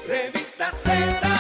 Revista Z.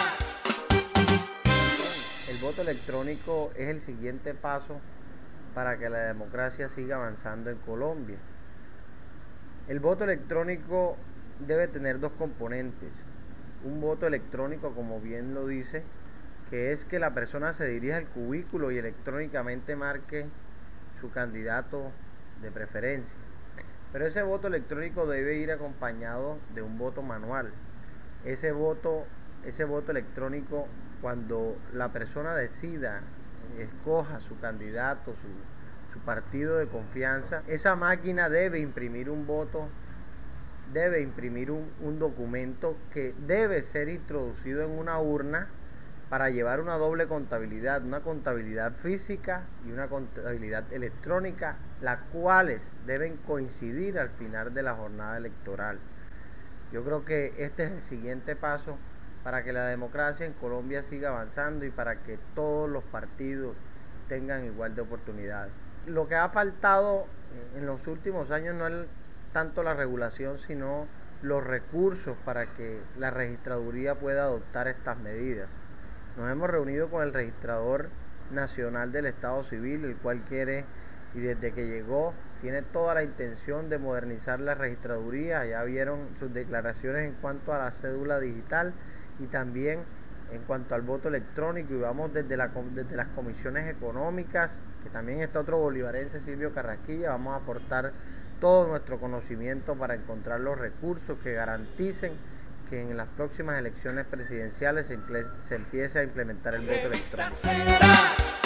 El voto electrónico es el siguiente paso para que la democracia siga avanzando en Colombia. El voto electrónico debe tener dos componentes. Un voto electrónico, como bien lo dice, que es que la persona se dirija al cubículo y electrónicamente marque su candidato de preferencia. Pero ese voto electrónico debe ir acompañado de un voto manual. Ese voto electrónico, cuando la persona decida, escoja su candidato, su partido de confianza, esa máquina debe imprimir un voto, debe imprimir un documento que debe ser introducido en una urna para llevar una doble contabilidad, una contabilidad física y una contabilidad electrónica, las cuales deben coincidir al final de la jornada electoral. Yo creo que este es el siguiente paso para que la democracia en Colombia siga avanzando y para que todos los partidos tengan igual de oportunidades. Lo que ha faltado en los últimos años no es tanto la regulación, sino los recursos para que la registraduría pueda adoptar estas medidas. Nos hemos reunido con el registrador nacional del Estado Civil, el cual quiere, y desde que llegó, tiene toda la intención de modernizar la registraduría. Ya vieron sus declaraciones en cuanto a la cédula digital y también en cuanto al voto electrónico, y vamos desde las comisiones económicas, que también está otro bolivarense, Silvio Carrasquilla. Vamos a aportar todo nuestro conocimiento para encontrar los recursos que garanticen que en las próximas elecciones presidenciales se empiece a implementar el voto electrónico.